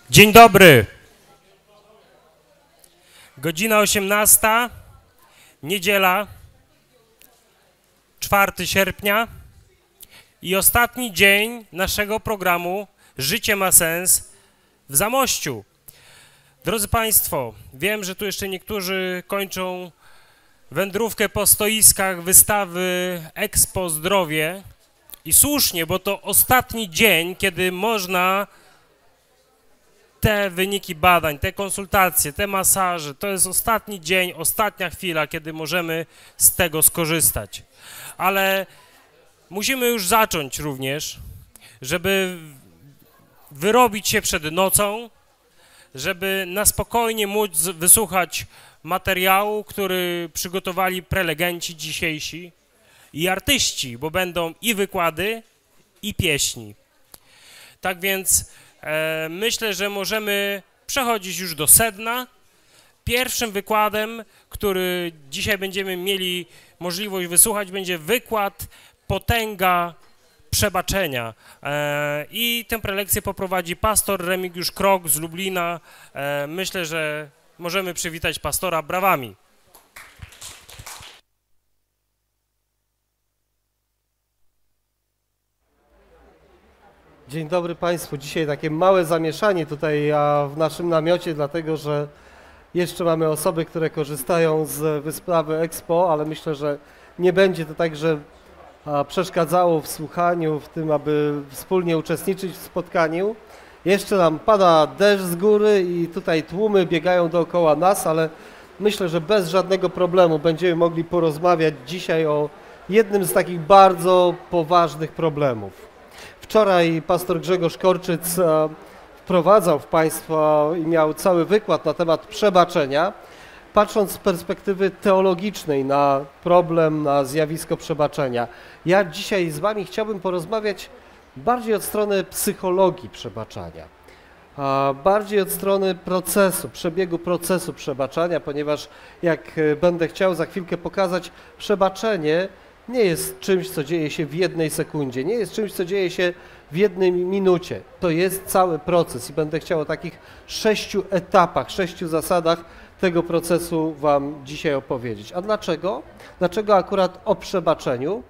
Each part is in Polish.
Dzień dobry. Godzina 18, niedziela, 4 sierpnia i ostatni dzień naszego programu Życie ma sens w Zamościu. Drodzy Państwo, wiem, że tu jeszcze niektórzy kończą wędrówkę po stoiskach wystawy Expo Zdrowie i słusznie, bo to ostatni dzień, kiedy można te wyniki badań, te konsultacje, te masaże, to jest ostatni dzień, ostatnia chwila, kiedy możemy z tego skorzystać. Ale musimy już zacząć również, żeby wyrobić się przed nocą, żeby na spokojnie móc wysłuchać materiału, który przygotowali prelegenci dzisiejsi i artyści, bo będą i wykłady, i pieśni. Tak więc myślę, że możemy przechodzić już do sedna. Pierwszym wykładem, który dzisiaj będziemy mieli możliwość wysłuchać, będzie wykład Potęga przebaczenia. I tę prelekcję poprowadzi pastor Remigiusz Krok z Lublina. Myślę, że możemy przywitać pastora brawami. Dzień dobry Państwu. Dzisiaj takie małe zamieszanie tutaj w naszym namiocie, dlatego że jeszcze mamy osoby, które korzystają z wystawy Expo, ale myślę, że nie będzie to tak, że przeszkadzało w słuchaniu, w tym, aby wspólnie uczestniczyć w spotkaniu. Jeszcze nam pada deszcz z góry i tutaj tłumy biegają dookoła nas, ale myślę, że bez żadnego problemu będziemy mogli porozmawiać dzisiaj o jednym z takich bardzo poważnych problemów. Wczoraj pastor Grzegorz Korczyc wprowadzał w Państwa i miał cały wykład na temat przebaczenia, patrząc z perspektywy teologicznej na problem, na zjawisko przebaczenia. Ja dzisiaj z Wami chciałbym porozmawiać bardziej od strony psychologii przebaczania, bardziej od strony przebiegu procesu przebaczania, ponieważ jak będę chciał za chwilkę pokazać, przebaczenie nie jest czymś, co dzieje się w jednej sekundzie, nie jest czymś, co dzieje się w jednej minucie. To jest cały proces i będę chciał o takich 6 etapach, 6 zasadach tego procesu Wam dzisiaj opowiedzieć. A dlaczego? Dlaczego akurat o przebaczeniu?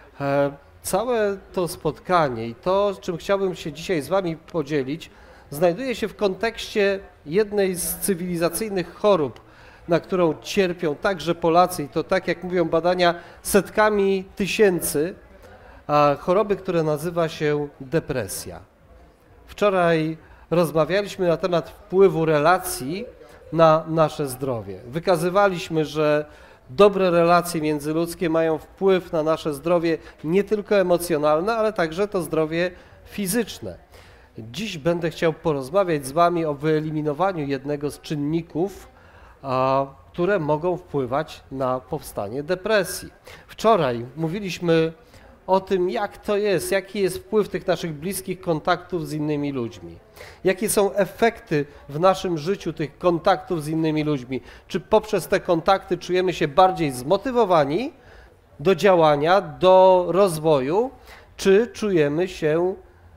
Całe to spotkanie i to, czym chciałbym się dzisiaj z Wami podzielić, znajduje się w kontekście jednej z cywilizacyjnych chorób, na którą cierpią także Polacy i to tak jak mówią badania setkami tysięcy, choroby, które nazywa się depresja. Wczoraj rozmawialiśmy na temat wpływu relacji na nasze zdrowie. Wykazywaliśmy, że dobre relacje międzyludzkie mają wpływ na nasze zdrowie nie tylko emocjonalne, ale także to zdrowie fizyczne. Dziś będę chciał porozmawiać z Wami o wyeliminowaniu jednego z czynników, które mogą wpływać na powstanie depresji. Wczoraj mówiliśmy o tym, jak to jest, jaki jest wpływ tych naszych bliskich kontaktów z innymi ludźmi. Jakie są efekty w naszym życiu tych kontaktów z innymi ludźmi. Czy poprzez te kontakty czujemy się bardziej zmotywowani do działania, do rozwoju, czy czujemy się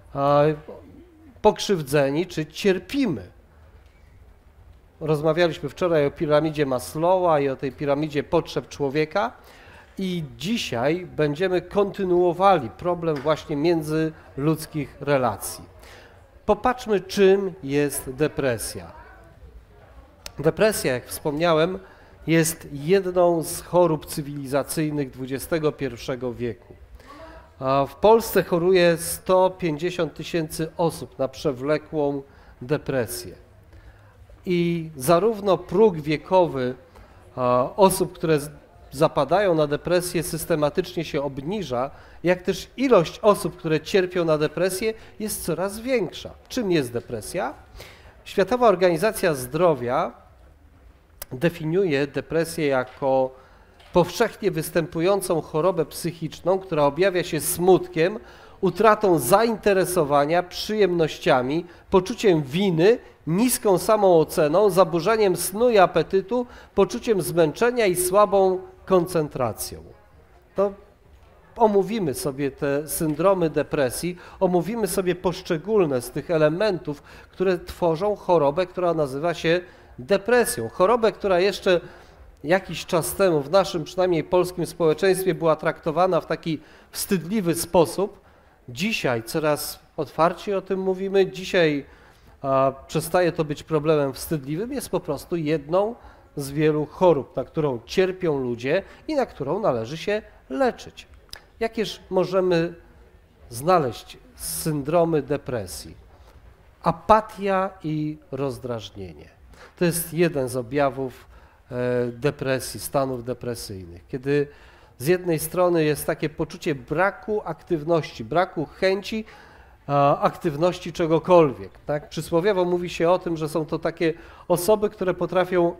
pokrzywdzeni, czy cierpimy. Rozmawialiśmy wczoraj o piramidzie Maslowa i o tej piramidzie potrzeb człowieka i dzisiaj będziemy kontynuowali problem właśnie międzyludzkich relacji. Popatrzmy, czym jest depresja. Depresja, jak wspomniałem, jest jedną z chorób cywilizacyjnych XXI wieku. W Polsce choruje 150 000 osób na przewlekłą depresję. I zarówno próg wiekowy osób, które zapadają na depresję, systematycznie się obniża, jak też ilość osób, które cierpią na depresję, jest coraz większa. Czym jest depresja? Światowa Organizacja Zdrowia definiuje depresję jako powszechnie występującą chorobę psychiczną, która objawia się smutkiem, utratą zainteresowania, przyjemnościami, poczuciem winy, niską samooceną, zaburzeniem snu i apetytu, poczuciem zmęczenia i słabą koncentracją. To omówimy sobie te syndromy depresji, omówimy sobie poszczególne z tych elementów, które tworzą chorobę, która nazywa się depresją. Chorobę, która jeszcze jakiś czas temu w naszym, przynajmniej polskim społeczeństwie była traktowana w taki wstydliwy sposób. Dzisiaj coraz otwarciej o tym mówimy, dzisiaj przestaje to być problemem wstydliwym, jest po prostu jedną z wielu chorób, na którą cierpią ludzie i na którą należy się leczyć. Jakież możemy znaleźć syndromy depresji? Apatia i rozdrażnienie. To jest jeden z objawów depresji, stanów depresyjnych, kiedy z jednej strony jest takie poczucie braku aktywności, braku chęci aktywności czegokolwiek. Tak? Przysłowiowo mówi się o tym, że są to takie osoby, które potrafią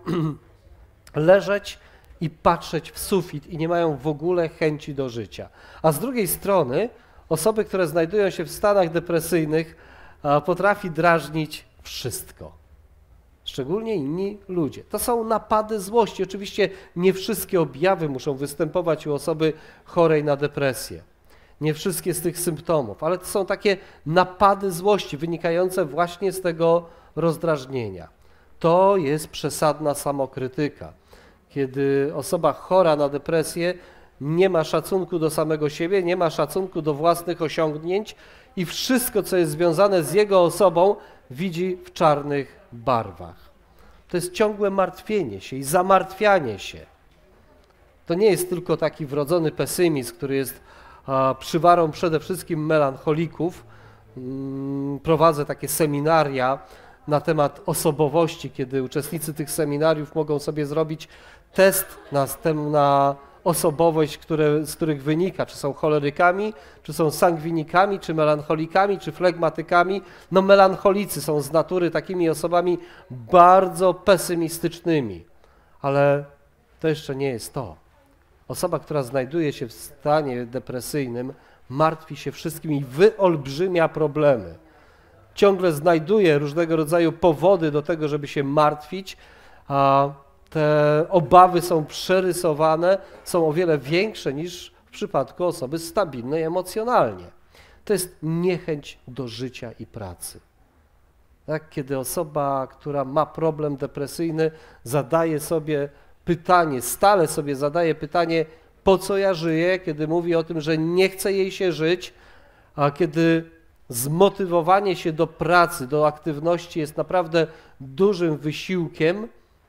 leżeć i patrzeć w sufit i nie mają w ogóle chęci do życia. A z drugiej strony osoby, które znajdują się w stanach depresyjnych, potrafi drażnić wszystko. Szczególnie inni ludzie. To są napady złości. Oczywiście nie wszystkie objawy muszą występować u osoby chorej na depresję. Nie wszystkie z tych symptomów, ale to są takie napady złości wynikające właśnie z tego rozdrażnienia. To jest przesadna samokrytyka. Kiedy osoba chora na depresję nie ma szacunku do samego siebie, nie ma szacunku do własnych osiągnięć i wszystko, co jest związane z jego osobą, widzi w czarnych barwach. To jest ciągłe martwienie się i zamartwianie się. To nie jest tylko taki wrodzony pesymizm, który jest przywarą przede wszystkim melancholików. Prowadzę takie seminaria na temat osobowości, kiedy uczestnicy tych seminariów mogą sobie zrobić test na osobowość, z których wynika, czy są cholerykami, czy są sangwinikami, czy melancholikami, czy flegmatykami. No melancholicy są z natury takimi osobami bardzo pesymistycznymi, ale to jeszcze nie jest to. Osoba, która znajduje się w stanie depresyjnym, martwi się wszystkim i wyolbrzymia problemy. Ciągle znajduje różnego rodzaju powody do tego, żeby się martwić, a te obawy są przerysowane, są o wiele większe niż w przypadku osoby stabilnej emocjonalnie. To jest niechęć do życia i pracy. Tak? Kiedy osoba, która ma problem depresyjny, zadaje sobie pytanie, stale sobie zadaje pytanie, po co ja żyję, kiedy mówi o tym, że nie chce jej się żyć, a kiedy zmotywowanie się do pracy, do aktywności jest naprawdę dużym wysiłkiem,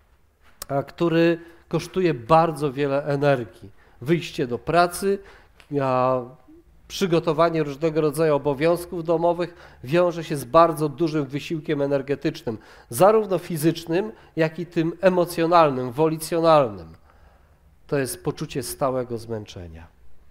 który kosztuje bardzo wiele energii. Wyjście do pracy, przygotowanie różnego rodzaju obowiązków domowych wiąże się z bardzo dużym wysiłkiem energetycznym, zarówno fizycznym, jak i tym emocjonalnym, wolicjonalnym. To jest poczucie stałego zmęczenia.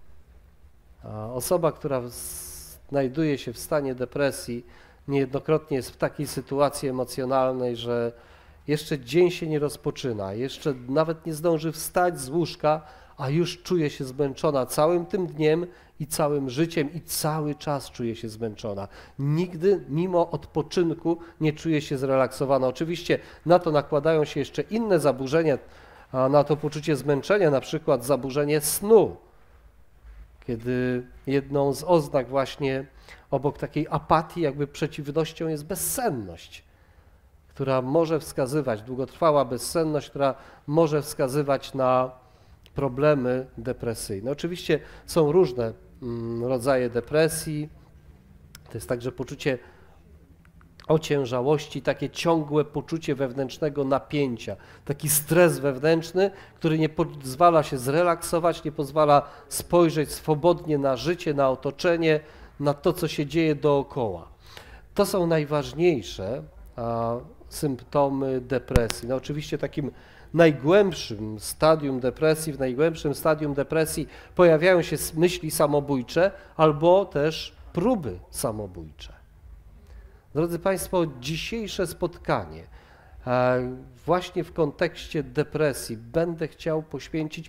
Osoba, która znajduje się w stanie depresji, niejednokrotnie jest w takiej sytuacji emocjonalnej, że jeszcze dzień się nie rozpoczyna, jeszcze nawet nie zdąży wstać z łóżka, a już czuje się zmęczona całym tym dniem i całym życiem i cały czas czuje się zmęczona. Nigdy mimo odpoczynku nie czuje się zrelaksowana. Oczywiście na to nakładają się jeszcze inne zaburzenia, na to poczucie zmęczenia, na przykład zaburzenie snu, kiedy jedną z oznak właśnie obok takiej apatii, jakby przeciwnością jest bezsenność, która może wskazywać, długotrwała bezsenność, która może wskazywać na problemy depresyjne. Oczywiście są różne rodzaje depresji, to jest także poczucie ociężałości, takie ciągłe poczucie wewnętrznego napięcia, taki stres wewnętrzny, który nie pozwala się zrelaksować, nie pozwala spojrzeć swobodnie na życie, na otoczenie, na to, co się dzieje dookoła. To są najważniejsze symptomy depresji. No oczywiście takim najgłębszym stadium depresji, w najgłębszym stadium depresji pojawiają się myśli samobójcze albo też próby samobójcze. Drodzy Państwo, dzisiejsze spotkanie właśnie w kontekście depresji będę chciał poświęcić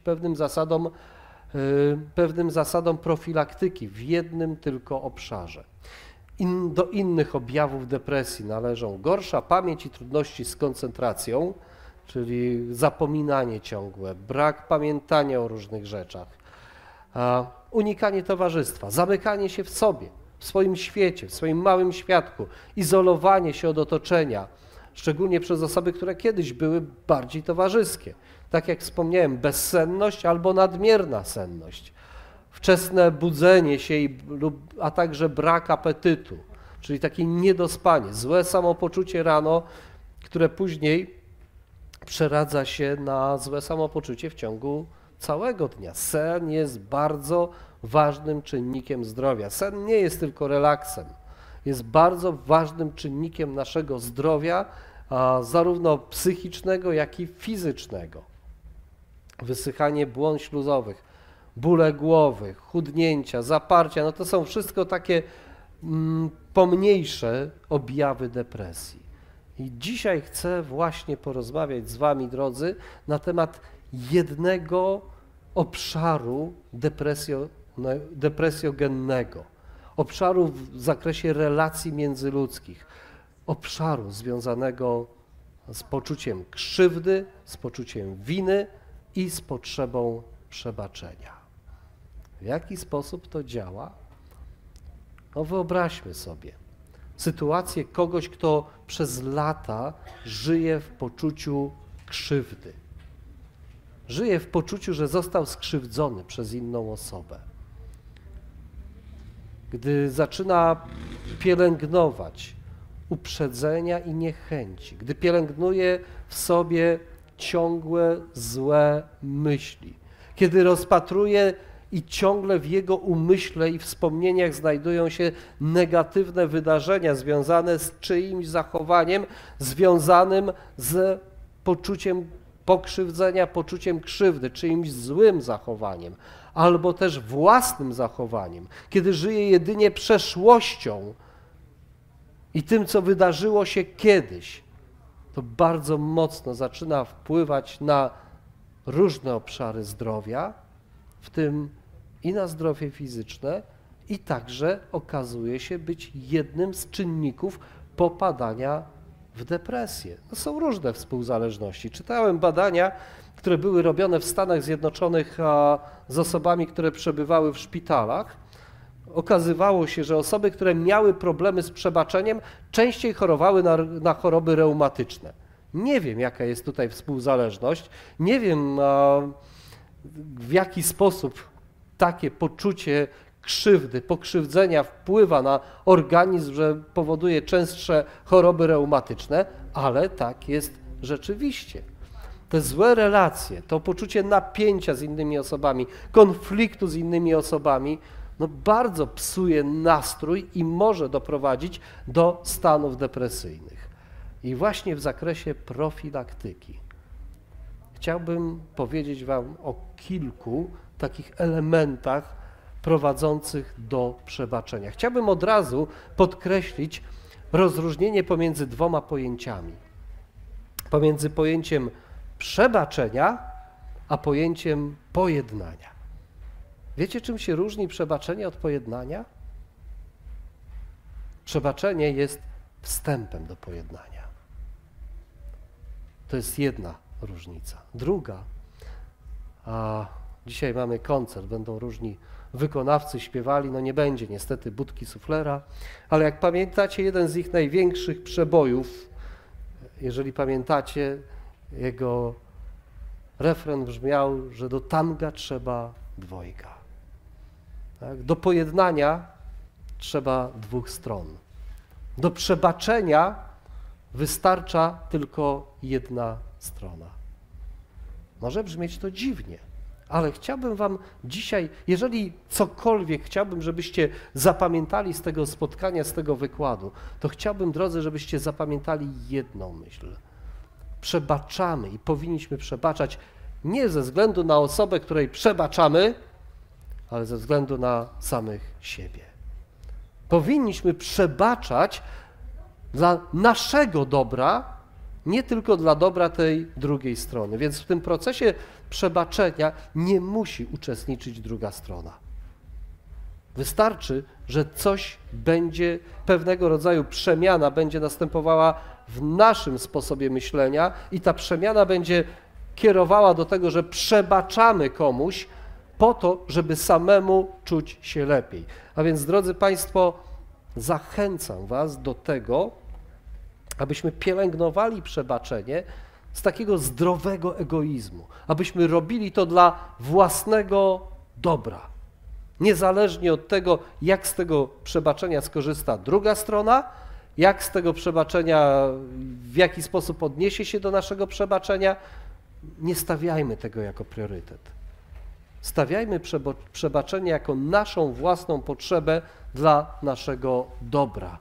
pewnym zasadom profilaktyki w jednym tylko obszarze. Do innych objawów depresji należą gorsza pamięć i trudności z koncentracją, czyli zapominanie ciągłe, brak pamiętania o różnych rzeczach, Unikanie towarzystwa, zamykanie się w sobie, w swoim świecie, w swoim małym światku, izolowanie się od otoczenia, szczególnie przez osoby, które kiedyś były bardziej towarzyskie. Tak jak wspomniałem, bezsenność albo nadmierna senność, wczesne budzenie się, a także brak apetytu, czyli takie niedospanie, złe samopoczucie rano, które później przeradza się na złe samopoczucie w ciągu całego dnia. Sen jest bardzo ważnym czynnikiem zdrowia. Sen nie jest tylko relaksem, jest bardzo ważnym czynnikiem naszego zdrowia, zarówno psychicznego, jak i fizycznego. Wysychanie błon śluzowych, bóle głowy, chudnięcia, zaparcia, no to są wszystko takie pomniejsze objawy depresji. I dzisiaj chcę właśnie porozmawiać z wami, drodzy, na temat jednego obszaru depresjogennego, obszaru w zakresie relacji międzyludzkich, obszaru związanego z poczuciem krzywdy, z poczuciem winy i z potrzebą przebaczenia. W jaki sposób to działa? No wyobraźmy sobie sytuację kogoś, kto przez lata żyje w poczuciu krzywdy. Żyje w poczuciu, że został skrzywdzony przez inną osobę. Gdy zaczyna pielęgnować uprzedzenia i niechęci, gdy pielęgnuje w sobie ciągłe złe myśli, kiedy rozpatruje i ciągle w jego umyśle i wspomnieniach znajdują się negatywne wydarzenia związane z czyimś zachowaniem, związanym z poczuciem pokrzywdzenia, poczuciem krzywdy, czyimś złym zachowaniem, albo też własnym zachowaniem, kiedy żyje jedynie przeszłością i tym, co wydarzyło się kiedyś, to bardzo mocno zaczyna wpływać na różne obszary zdrowia, w tym i na zdrowie fizyczne, i także okazuje się być jednym z czynników popadania w depresję. To są różne współzależności. Czytałem badania, które były robione w Stanach Zjednoczonych z osobami, które przebywały w szpitalach. Okazywało się, że osoby, które miały problemy z przebaczeniem, częściej chorowały na choroby reumatyczne. Nie wiem, jaka jest tutaj współzależność, nie wiem, w jaki sposób takie poczucie krzywdy, pokrzywdzenia wpływa na organizm, że powoduje częstsze choroby reumatyczne, ale tak jest rzeczywiście. Te złe relacje, to poczucie napięcia z innymi osobami, konfliktu z innymi osobami, no bardzo psuje nastrój i może doprowadzić do stanów depresyjnych. I właśnie w zakresie profilaktyki chciałbym powiedzieć wam o kilku takich elementach prowadzących do przebaczenia. Chciałbym od razu podkreślić rozróżnienie pomiędzy dwoma pojęciami. Pomiędzy pojęciem przebaczenia, a pojęciem pojednania. Wiecie, czym się różni przebaczenie od pojednania? Przebaczenie jest wstępem do pojednania. To jest jedna różnica. Druga, a dzisiaj mamy koncert, będą różni wykonawcy śpiewali, no nie będzie niestety Budki Suflera, ale jak pamiętacie, jeden z ich największych przebojów, jeżeli pamiętacie, jego refren brzmiał, że do tanga trzeba dwojga. Tak? Do pojednania trzeba dwóch stron. Do przebaczenia wystarcza tylko jedna strona. Może brzmieć to dziwnie, ale chciałbym wam dzisiaj, jeżeli cokolwiek chciałbym, żebyście zapamiętali z tego spotkania, z tego wykładu, to chciałbym, drodzy, żebyście zapamiętali jedną myśl. Przebaczamy i powinniśmy przebaczać nie ze względu na osobę, której przebaczamy, ale ze względu na samych siebie. Powinniśmy przebaczać dla naszego dobra, nie tylko dla dobra tej drugiej strony. Więc w tym procesie przebaczenia nie musi uczestniczyć druga strona. Wystarczy, że coś będzie, pewnego rodzaju przemiana będzie następowała w naszym sposobie myślenia i ta przemiana będzie kierowała do tego, że przebaczamy komuś po to, żeby samemu czuć się lepiej. A więc, drodzy Państwo, zachęcam Was do tego, abyśmy pielęgnowali przebaczenie z takiego zdrowego egoizmu, abyśmy robili to dla własnego dobra. Niezależnie od tego, jak z tego przebaczenia skorzysta druga strona, jak z tego przebaczenia, w jaki sposób odniesie się do naszego przebaczenia, nie stawiajmy tego jako priorytet. Stawiajmy przebaczenie jako naszą własną potrzebę dla naszego dobra.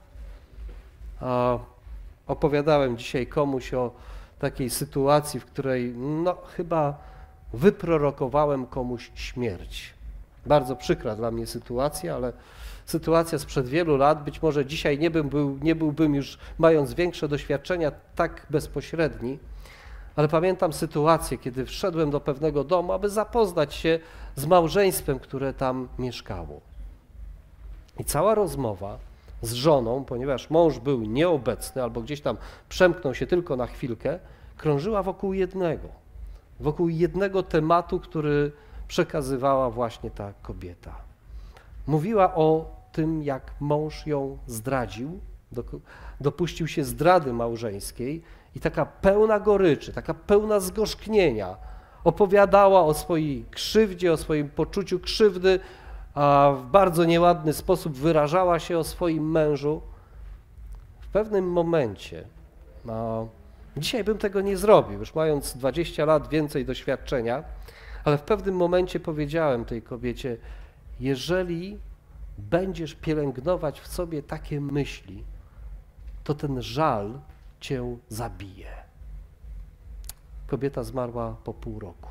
Opowiadałem dzisiaj komuś o takiej sytuacji, w której chyba wyprorokowałem komuś śmierć. Bardzo przykra dla mnie sytuacja, ale sytuacja sprzed wielu lat, być może dzisiaj nie byłbym już, mając większe doświadczenia, tak bezpośredni, ale pamiętam sytuację, kiedy wszedłem do pewnego domu, aby zapoznać się z małżeństwem, które tam mieszkało. I cała rozmowa z żoną, ponieważ mąż był nieobecny albo gdzieś tam przemknął się tylko na chwilkę, krążyła wokół jednego tematu, który przekazywała właśnie ta kobieta. Mówiła o tym, jak mąż ją zdradził, dopuścił się zdrady małżeńskiej i taka pełna goryczy, taka pełna zgorzknienia opowiadała o swojej krzywdzie, o swoim poczuciu krzywdy, a w bardzo nieładny sposób wyrażała się o swoim mężu. W pewnym momencie, dzisiaj bym tego nie zrobił, już mając 20 lat więcej doświadczenia, ale w pewnym momencie powiedziałem tej kobiecie, jeżeli będziesz pielęgnować w sobie takie myśli, to ten żal cię zabije. Kobieta zmarła po pół roku.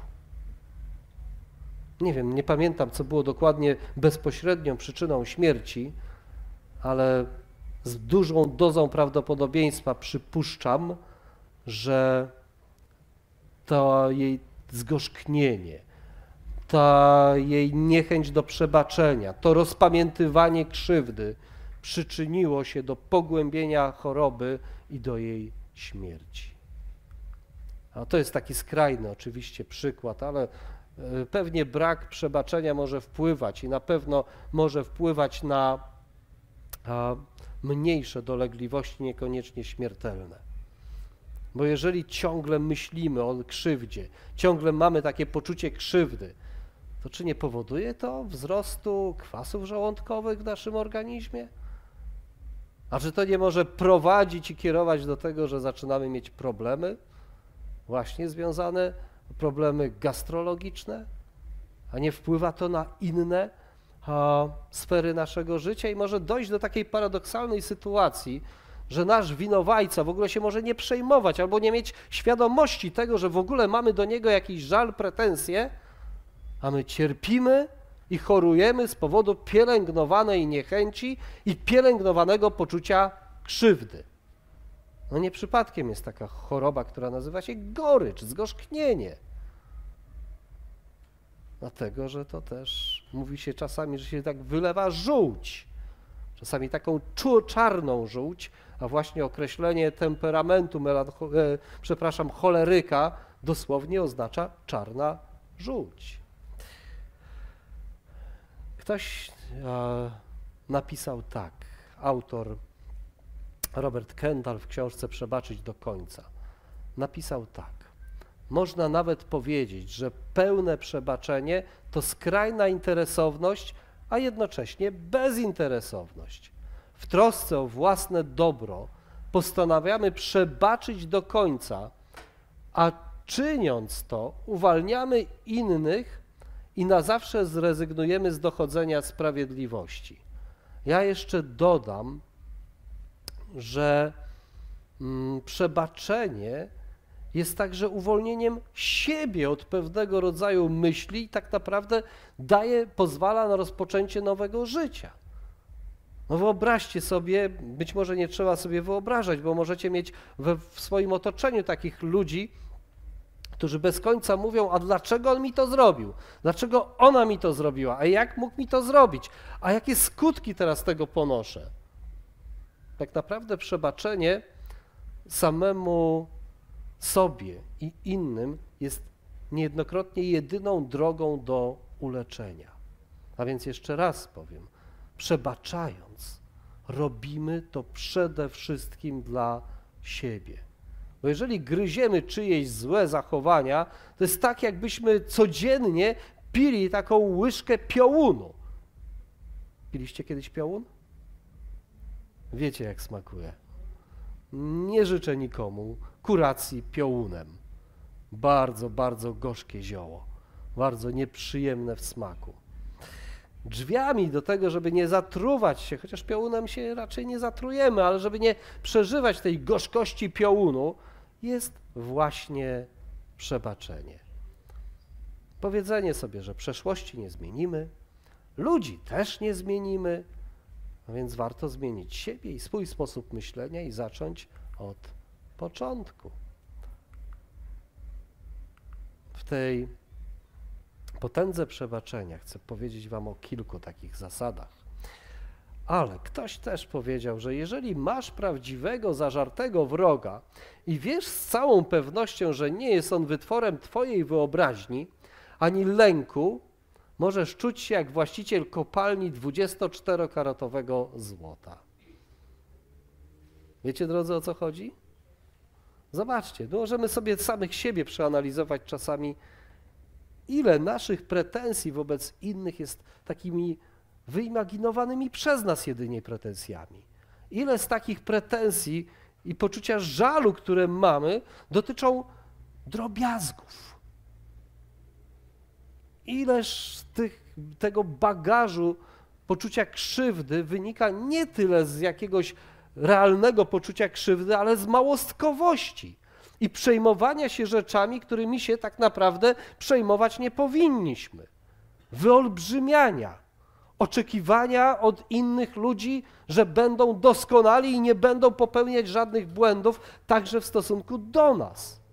Nie wiem, nie pamiętam, co było dokładnie bezpośrednią przyczyną śmierci, ale z dużą dozą prawdopodobieństwa przypuszczam, że to jej zgorzknienie, ta jej niechęć do przebaczenia, to rozpamiętywanie krzywdy przyczyniło się do pogłębienia choroby i do jej śmierci. A to jest taki skrajny oczywiście przykład, ale pewnie brak przebaczenia może wpływać i na pewno może wpływać na mniejsze dolegliwości, niekoniecznie śmiertelne. Bo jeżeli ciągle myślimy o krzywdzie, ciągle mamy takie poczucie krzywdy, to czy nie powoduje to wzrostu kwasów żołądkowych w naszym organizmie? A czy to nie może prowadzić i kierować do tego, że zaczynamy mieć problemy właśnie związane, problemy gastrologiczne, a nie wpływa to na inne sfery naszego życia i może dojść do takiej paradoksalnej sytuacji, że nasz winowajca w ogóle się może nie przejmować albo nie mieć świadomości tego, że w ogóle mamy do niego jakiś żal, pretensje, a my cierpimy i chorujemy z powodu pielęgnowanej niechęci i pielęgnowanego poczucia krzywdy. No nie przypadkiem jest taka choroba, która nazywa się gorycz, zgorzknienie. Dlatego, że to też mówi się czasami, że się tak wylewa żółć. Czasami taką czarną żółć, a właśnie określenie temperamentu, choleryka dosłownie oznacza czarna żółć. Ktoś napisał tak, autor Robert Kendall w książce Przebaczyć do końca, napisał tak: można nawet powiedzieć, że pełne przebaczenie to skrajna interesowność, a jednocześnie bezinteresowność. W trosce o własne dobro postanawiamy przebaczyć do końca, a czyniąc to uwalniamy innych i na zawsze zrezygnujemy z dochodzenia sprawiedliwości. Ja jeszcze dodam, że przebaczenie jest także uwolnieniem siebie od pewnego rodzaju myśli i tak naprawdę pozwala na rozpoczęcie nowego życia. No wyobraźcie sobie, być może nie trzeba sobie wyobrażać, bo możecie mieć w swoim otoczeniu takich ludzi, którzy bez końca mówią, a dlaczego on mi to zrobił? Dlaczego ona mi to zrobiła? A jak mógł mi to zrobić? A jakie skutki teraz tego ponoszę? Tak naprawdę przebaczenie samemu sobie i innym jest niejednokrotnie jedyną drogą do uleczenia. A więc jeszcze raz powiem, przebaczając, robimy to przede wszystkim dla siebie. Bo jeżeli gryziemy czyjeś złe zachowania, to jest tak, jakbyśmy codziennie pili taką łyżkę piołunu. Piliście kiedyś piołun? Wiecie, jak smakuje. Nie życzę nikomu kuracji piołunem. Bardzo, bardzo gorzkie zioło. Bardzo nieprzyjemne w smaku. Drzwiami do tego, żeby nie zatruwać się, chociaż piołunem się raczej nie zatrujemy, ale żeby nie przeżywać tej gorzkości piołunu, jest właśnie przebaczenie. Powiedzenie sobie, że przeszłości nie zmienimy, ludzi też nie zmienimy, a więc warto zmienić siebie i swój sposób myślenia i zacząć od początku. W tej potędze przebaczenia chcę powiedzieć wam o kilku takich zasadach. Ale ktoś też powiedział, że jeżeli masz prawdziwego, zażartego wroga i wiesz z całą pewnością, że nie jest on wytworem twojej wyobraźni, ani lęku, możesz czuć się jak właściciel kopalni 24-karatowego złota. Wiecie, drodzy, o co chodzi? Zobaczcie, możemy sobie samych siebie przeanalizować czasami, ile naszych pretensji wobec innych jest takimi wyimaginowanymi przez nas jedynie pretensjami. Ile z takich pretensji i poczucia żalu, które mamy, dotyczą drobiazgów. Ileż tego bagażu poczucia krzywdy wynika nie tyle z jakiegoś realnego poczucia krzywdy, ale z małostkowości i przejmowania się rzeczami, którymi się tak naprawdę przejmować nie powinniśmy. Wyolbrzymiania, oczekiwania od innych ludzi, że będą doskonali i nie będą popełniać żadnych błędów, także w stosunku do nas.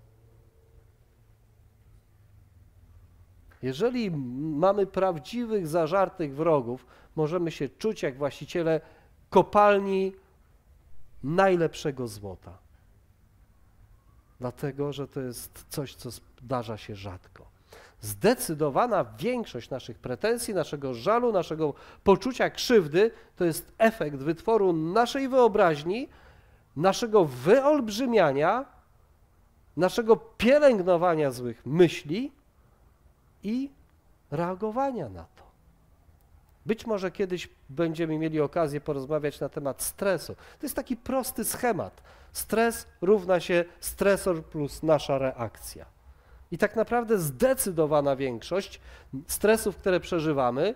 Jeżeli mamy prawdziwych, zażartych wrogów, możemy się czuć jak właściciele kopalni najlepszego złota. Dlatego, że to jest coś, co zdarza się rzadko. Zdecydowana większość naszych pretensji, naszego żalu, naszego poczucia krzywdy to jest efekt wytworu naszej wyobraźni, naszego wyolbrzymiania, naszego pielęgnowania złych myśli i reagowania na to. Być może kiedyś będziemy mieli okazję porozmawiać na temat stresu. To jest taki prosty schemat. Stres równa się stresor plus nasza reakcja. I tak naprawdę zdecydowana większość stresów, które przeżywamy,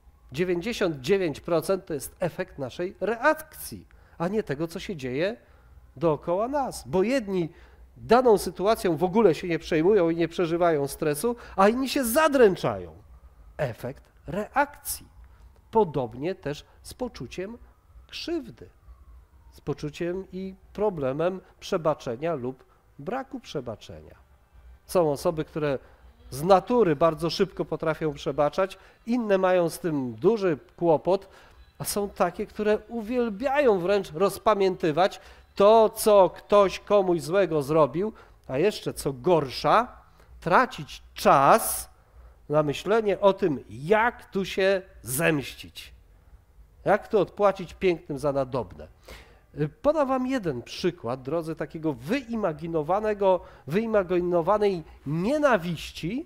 99% to jest efekt naszej reakcji, a nie tego, co się dzieje dookoła nas. Bo jedni daną sytuacją w ogóle się nie przejmują i nie przeżywają stresu, a inni się zadręczają. Efekt reakcji. Podobnie też z poczuciem krzywdy, z poczuciem i problemem przebaczenia lub braku przebaczenia. Są osoby, które z natury bardzo szybko potrafią przebaczać, inne mają z tym duży kłopot, a są takie, które uwielbiają wręcz rozpamiętywać to, co ktoś komuś złego zrobił, a jeszcze co gorsza, tracić czas na myślenie o tym, jak tu się zemścić, jak tu odpłacić pięknym za nadobne. Podam wam jeden przykład, drodzy, takiego wyimaginowanej nienawiści,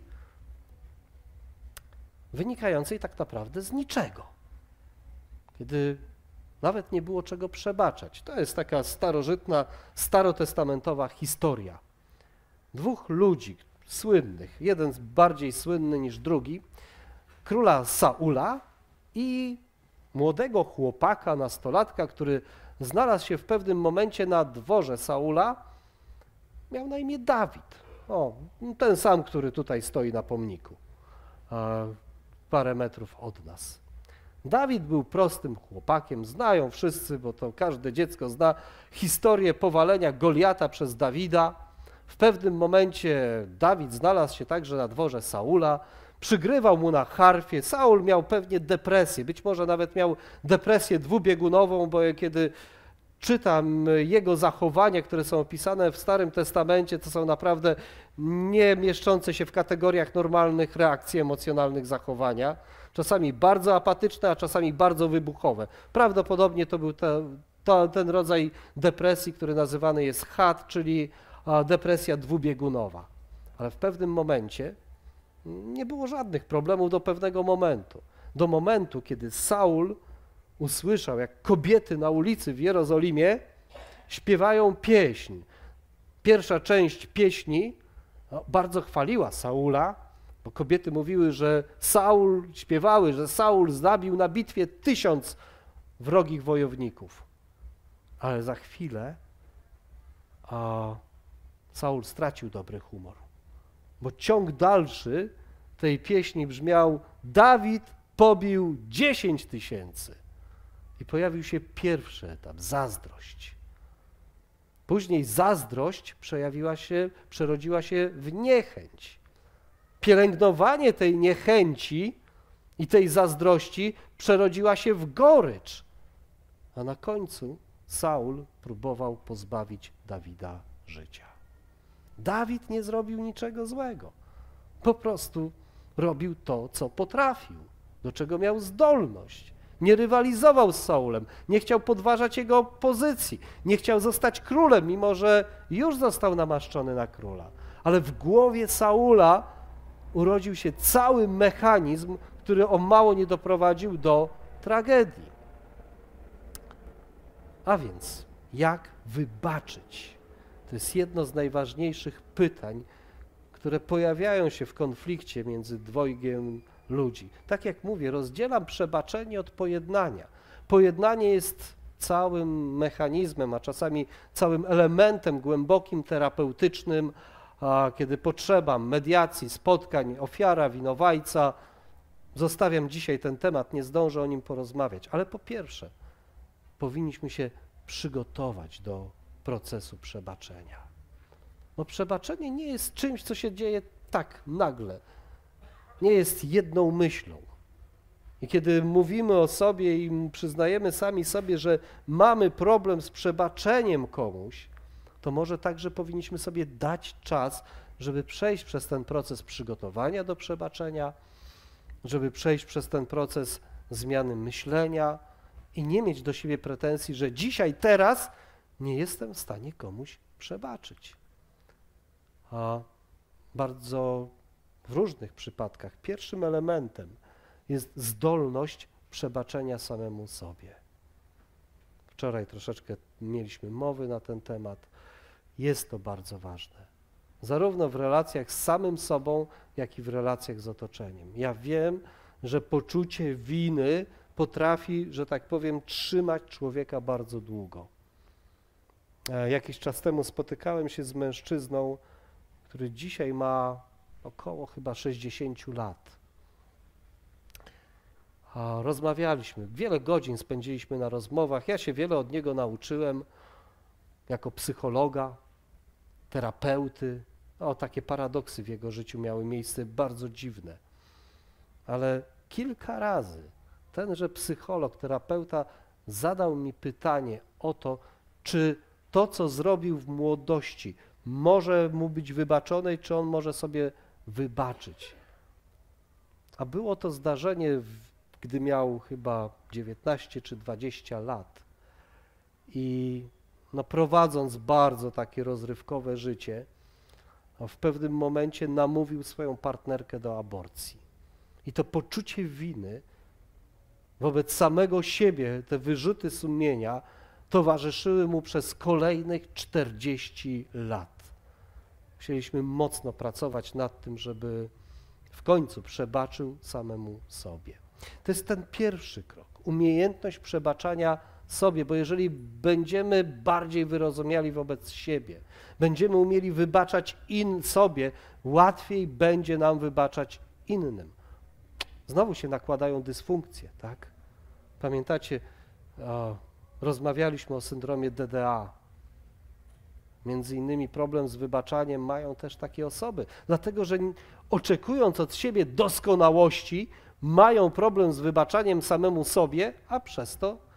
wynikającej tak naprawdę z niczego, kiedy nawet nie było czego przebaczać. To jest taka starożytna, starotestamentowa historia. Dwóch ludzi słynnych, jeden bardziej słynny niż drugi, króla Saula i młodego chłopaka, nastolatka, który znalazł się w pewnym momencie na dworze Saula, miał na imię Dawid. O, ten sam, który tutaj stoi na pomniku, parę metrów od nas. Dawid był prostym chłopakiem, znają wszyscy, bo to każde dziecko zna historię powalenia Goliata przez Dawida. W pewnym momencie Dawid znalazł się także na dworze Saula, przygrywał mu na harfie. Saul miał pewnie depresję, być może nawet miał depresję dwubiegunową, bo kiedy czytam jego zachowania, które są opisane w Starym Testamencie, to są naprawdę nie mieszczące się w kategoriach normalnych reakcji emocjonalnych zachowania. Czasami bardzo apatyczne, a czasami bardzo wybuchowe. Prawdopodobnie to był ten rodzaj depresji, który nazywany jest HAD, czyli depresja dwubiegunowa. Ale w pewnym momencie nie było żadnych problemów do pewnego momentu. Do momentu, kiedy Saul usłyszał, jak kobiety na ulicy w Jerozolimie śpiewają pieśń. Pierwsza część pieśni bardzo chwaliła Saula, bo kobiety mówiły, że śpiewały, że Saul zabił na bitwie 1000 wrogich wojowników. Ale za chwilę Saul stracił dobry humor, bo ciąg dalszy tej pieśni brzmiał: Dawid pobił 10 000. I pojawił się pierwszy etap, zazdrość. Później zazdrość przerodziła się w niechęć. Pielęgnowanie tej niechęci i tej zazdrości przerodziła się w gorycz. A na końcu Saul próbował pozbawić Dawida życia. Dawid nie zrobił niczego złego. Po prostu robił to, co potrafił, do czego miał zdolność. Nie rywalizował z Saulem, nie chciał podważać jego pozycji, nie chciał zostać królem, mimo że już został namaszczony na króla. Ale w głowie Saula urodził się cały mechanizm, który o mało nie doprowadził do tragedii. A więc, jak wybaczyć? To jest jedno z najważniejszych pytań, które pojawiają się w konflikcie między dwojgiem ludzi. Tak jak mówię, rozdzielam przebaczenie od pojednania. Pojednanie jest całym mechanizmem, a czasami całym elementem głębokim, terapeutycznym, kiedy potrzeba mediacji, spotkań, ofiara, winowajca. Zostawiam dzisiaj ten temat, nie zdążę o nim porozmawiać, ale po pierwsze, powinniśmy się przygotować do procesu przebaczenia. No przebaczenie nie jest czymś, co się dzieje tak nagle. Nie jest jedną myślą. I kiedy mówimy o sobie i przyznajemy sami sobie, że mamy problem z przebaczeniem komuś, to może także powinniśmy sobie dać czas, żeby przejść przez ten proces przygotowania do przebaczenia, żeby przejść przez ten proces zmiany myślenia i nie mieć do siebie pretensji, że dzisiaj, teraz nie jestem w stanie komuś przebaczyć. A bardzo w różnych przypadkach pierwszym elementem jest zdolność przebaczenia samemu sobie. Wczoraj troszeczkę mieliśmy mowy na ten temat. Jest to bardzo ważne. Zarówno w relacjach z samym sobą, jak i w relacjach z otoczeniem. Ja wiem, że poczucie winy potrafi, że tak powiem, trzymać człowieka bardzo długo. Jakiś czas temu spotykałem się z mężczyzną, który dzisiaj ma około chyba 60 lat. Rozmawialiśmy, wiele godzin spędziliśmy na rozmowach. Ja się wiele od niego nauczyłem jako psychologa, terapeuty. Takie paradoksy w jego życiu miały miejsce, bardzo dziwne. Ale kilka razy tenże psycholog, terapeuta zadał mi pytanie o to, czy to, co zrobił w młodości, może mu być wybaczone i czy on może sobie wybaczyć. A było to zdarzenie, gdy miał chyba 19 czy 20 lat i prowadząc bardzo takie rozrywkowe życie, w pewnym momencie namówił swoją partnerkę do aborcji. I to poczucie winy wobec samego siebie, te wyrzuty sumienia towarzyszyły mu przez kolejnych 40 lat. Musieliśmy mocno pracować nad tym, żeby w końcu przebaczył samemu sobie. To jest ten pierwszy krok, umiejętność przebaczania sobie, bo jeżeli będziemy bardziej wyrozumiali wobec siebie, będziemy umieli wybaczać sobie, łatwiej będzie nam wybaczać innym. Znowu się nakładają dysfunkcje, tak? Pamiętacie, rozmawialiśmy o syndromie DDA. Między innymi problem z wybaczaniem mają też takie osoby, dlatego że oczekując od siebie doskonałości, mają problem z wybaczaniem samemu sobie, a przez to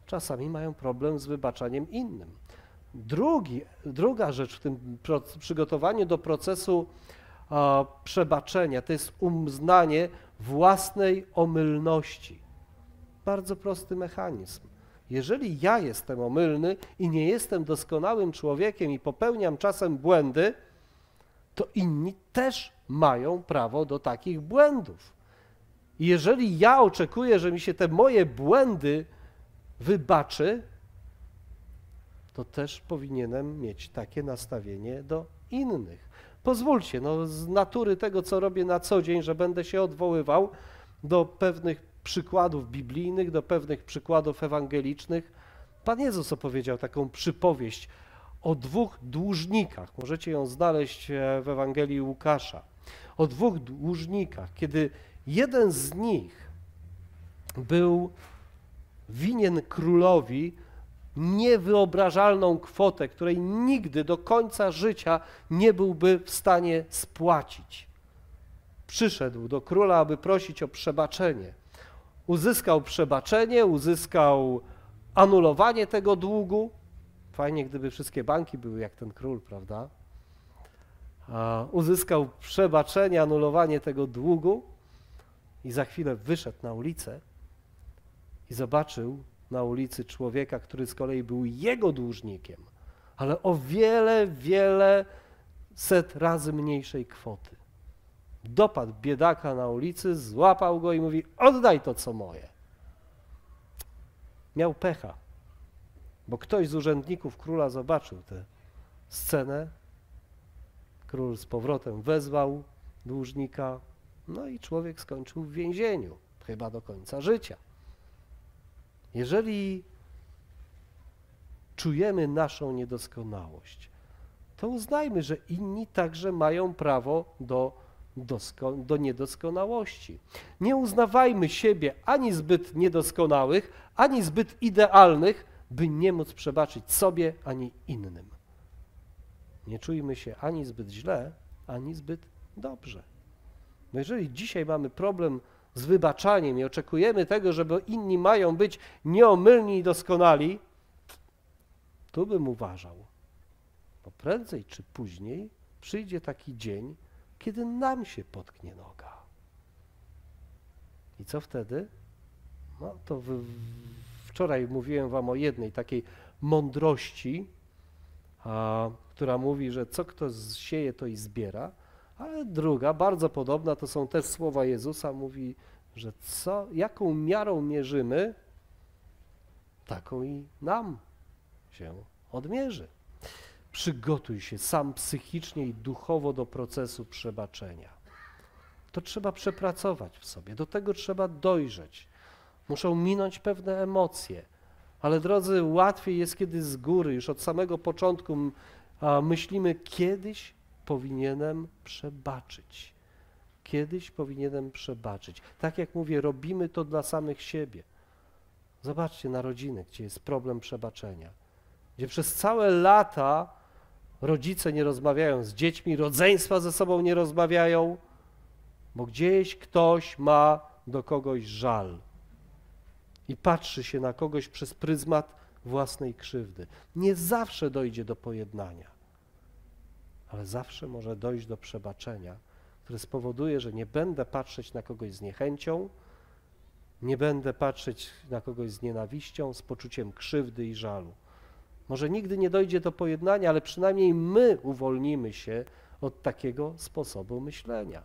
czasami mają problem z wybaczaniem innym. Druga rzecz w tym przygotowaniu do procesu przebaczenia to jest uznanie własnej omylności. Bardzo prosty mechanizm. Jeżeli ja jestem omylny i nie jestem doskonałym człowiekiem i popełniam czasem błędy, to inni też mają prawo do takich błędów. I jeżeli ja oczekuję, że mi się te moje błędy wybaczy, to też powinienem mieć takie nastawienie do innych. Pozwólcie, z natury tego, co robię na co dzień, że będę się odwoływał do pewnych przykładów biblijnych, do pewnych przykładów ewangelicznych. Pan Jezus opowiedział taką przypowieść o dwóch dłużnikach. Możecie ją znaleźć w Ewangelii Łukasza. O dwóch dłużnikach, kiedy jeden z nich był winien królowi niewyobrażalną kwotę, której nigdy do końca życia nie byłby w stanie spłacić. Przyszedł do króla, aby prosić o przebaczenie. Uzyskał przebaczenie, uzyskał anulowanie tego długu. Fajnie, gdyby wszystkie banki były jak ten król, prawda? Uzyskał przebaczenie, anulowanie tego długu i za chwilę wyszedł na ulicę i zobaczył na ulicy człowieka, który z kolei był jego dłużnikiem, ale o wiele set razy mniejszej kwoty. Dopadł biedaka na ulicy, złapał go i mówi: oddaj to, co moje. Miał pecha, bo ktoś z urzędników króla zobaczył tę scenę. Król z powrotem wezwał dłużnika, no i człowiek skończył w więzieniu, chyba do końca życia. Jeżeli czujemy naszą niedoskonałość, to uznajmy, że inni także mają prawo do niedoskonałości. Nie uznawajmy siebie ani zbyt niedoskonałych, ani zbyt idealnych, by nie móc przebaczyć sobie, ani innym. Nie czujmy się ani zbyt źle, ani zbyt dobrze. Bo jeżeli dzisiaj mamy problem z wybaczaniem i oczekujemy tego, żeby inni mają być nieomylni i doskonali, tu bym uważał, bo prędzej czy później przyjdzie taki dzień, kiedy nam się potknie noga. I co wtedy? No to wczoraj mówiłem wam o jednej takiej mądrości, która mówi, że co kto sieje, to i zbiera, ale druga, bardzo podobna, to są też słowa Jezusa, mówi, że jaką miarą mierzymy, taką i nam się odmierzy. Przygotuj się sam psychicznie i duchowo do procesu przebaczenia. To trzeba przepracować w sobie, do tego trzeba dojrzeć. Muszą minąć pewne emocje, ale drodzy, łatwiej jest, kiedy z góry, już od samego początku myślimy, kiedyś powinienem przebaczyć. Kiedyś powinienem przebaczyć. Tak jak mówię, robimy to dla samych siebie. Zobaczcie na rodziny, gdzie jest problem przebaczenia, gdzie przez całe lata rodzice nie rozmawiają z dziećmi, rodzeństwa ze sobą nie rozmawiają, bo gdzieś ktoś ma do kogoś żal i patrzy się na kogoś przez pryzmat własnej krzywdy. Nie zawsze dojdzie do pojednania, ale zawsze może dojść do przebaczenia, które spowoduje, że nie będę patrzeć na kogoś z niechęcią, nie będę patrzeć na kogoś z nienawiścią, z poczuciem krzywdy i żalu. Może nigdy nie dojdzie do pojednania, ale przynajmniej my uwolnimy się od takiego sposobu myślenia.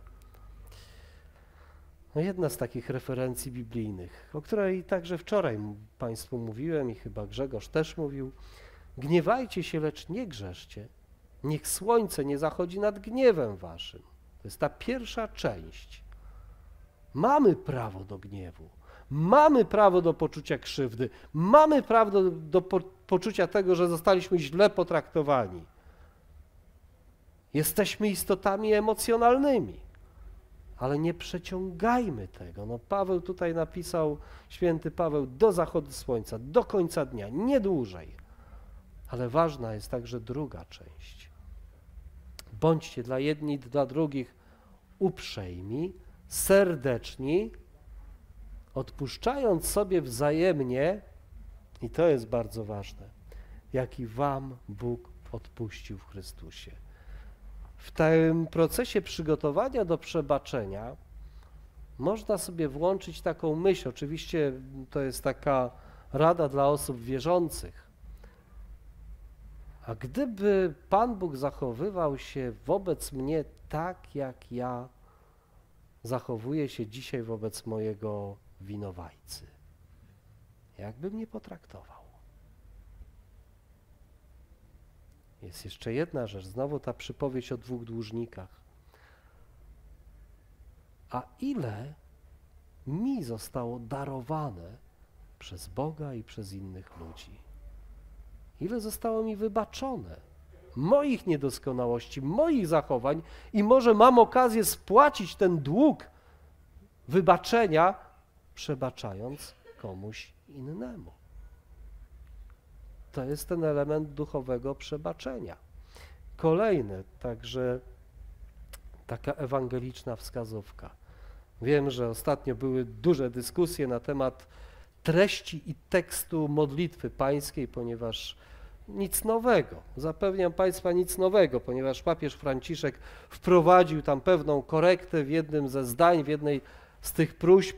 No jedna z takich referencji biblijnych, o której także wczoraj Państwu mówiłem i chyba Grzegorz też mówił: gniewajcie się, lecz nie grzeszcie. Niech słońce nie zachodzi nad gniewem waszym. To jest ta pierwsza część. Mamy prawo do gniewu. Mamy prawo do poczucia krzywdy. Mamy prawo do poczucia tego, że zostaliśmy źle potraktowani. Jesteśmy istotami emocjonalnymi, ale nie przeciągajmy tego. No Paweł tutaj napisał, święty Paweł, do zachodu słońca, do końca dnia, nie dłużej. Ale ważna jest także druga część. Bądźcie dla jedni, dla drugich uprzejmi, serdeczni, odpuszczając sobie wzajemnie, I to jest bardzo ważne, jaki wam Bóg odpuścił w Chrystusie. W tym procesie przygotowania do przebaczenia można sobie włączyć taką myśl, oczywiście to jest taka rada dla osób wierzących. A gdyby Pan Bóg zachowywał się wobec mnie tak, jak ja zachowuję się dzisiaj wobec mojego winowajcy, jakby mnie potraktował? Jest jeszcze jedna rzecz, znowu ta przypowieść o dwóch dłużnikach. A ile mi zostało darowane przez Boga i przez innych ludzi? Ile zostało mi wybaczone moich niedoskonałości, moich zachowań i może mam okazję spłacić ten dług wybaczenia, przebaczając komuś innemu. To jest ten element duchowego przebaczenia. Kolejny, także taka ewangeliczna wskazówka. Wiem, że ostatnio były duże dyskusje na temat treści i tekstu modlitwy pańskiej, ponieważ nic nowego, zapewniam Państwa, nic nowego, ponieważ papież Franciszek wprowadził tam pewną korektę w jednym ze zdań, w jednej z tych próśb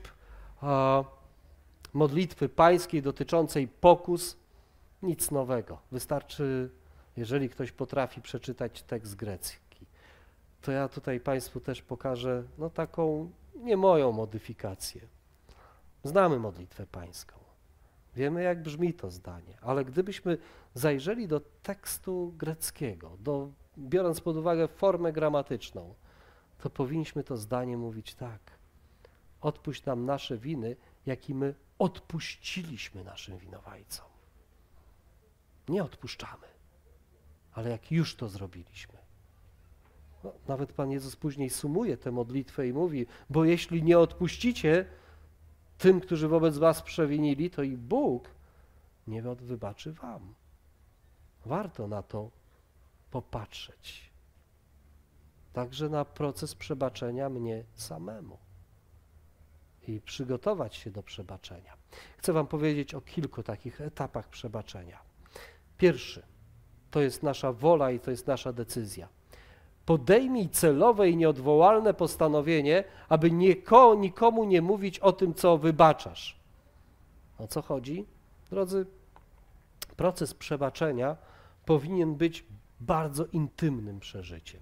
modlitwy pańskiej dotyczącej pokus. Nic nowego. Wystarczy, jeżeli ktoś potrafi przeczytać tekst grecki. To ja tutaj Państwu też pokażę taką nie moją modyfikację. Znamy modlitwę pańską. Wiemy, jak brzmi to zdanie, ale gdybyśmy zajrzeli do tekstu greckiego, biorąc pod uwagę formę gramatyczną, to powinniśmy to zdanie mówić tak. Odpuść nam nasze winy, jakie my odpuściliśmy naszym winowajcom. Nie odpuszczamy, ale jak już to zrobiliśmy. Nawet Pan Jezus później sumuje tę modlitwę i mówi, bo jeśli nie odpuścicie tym, którzy wobec was przewinili, to i Bóg nie wybaczy wam. Warto na to popatrzeć. Także na proces przebaczenia mnie samemu i przygotować się do przebaczenia. Chcę wam powiedzieć o kilku takich etapach przebaczenia. Pierwszy to jest nasza wola i to jest nasza decyzja. Podejmij celowe i nieodwołalne postanowienie, aby nikomu nie mówić o tym, co wybaczasz. O co chodzi? Drodzy, proces przebaczenia powinien być bardzo intymnym przeżyciem.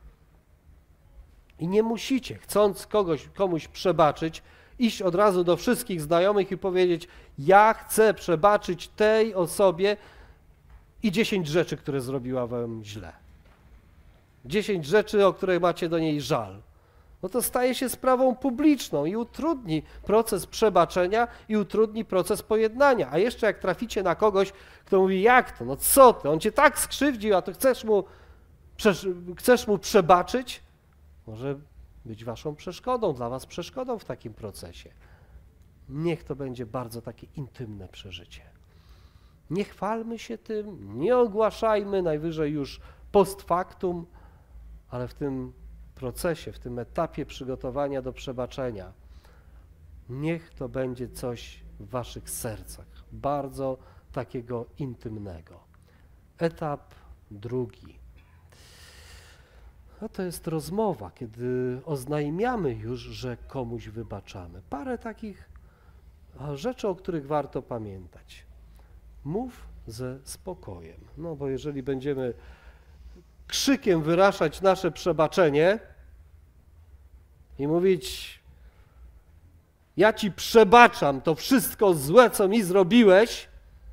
I nie musicie, chcąc komuś przebaczyć, iść od razu do wszystkich znajomych i powiedzieć: ja chcę przebaczyć tej osobie i 10 rzeczy, które zrobiła wam źle. 10 rzeczy, o których macie do niej żal. No to staje się sprawą publiczną i utrudni proces przebaczenia i utrudni proces pojednania. A jeszcze jak traficie na kogoś, kto mówi: jak to, no co ty, on cię tak skrzywdził, a to chcesz mu przebaczyć, może być waszą przeszkodą, dla was przeszkodą w takim procesie. Niech to będzie bardzo takie intymne przeżycie. Nie chwalmy się tym, nie ogłaszajmy, najwyżej już post factum, ale w tym procesie, w tym etapie przygotowania do przebaczenia, niech to będzie coś w waszych sercach, bardzo takiego intymnego. Etap drugi. A to jest rozmowa, kiedy oznajmiamy już, że komuś wybaczamy. Parę takich rzeczy, o których warto pamiętać. Mów ze spokojem. No bo jeżeli będziemy krzykiem wyrażać nasze przebaczenie i mówić: ja ci przebaczam to wszystko złe, co mi zrobiłeś,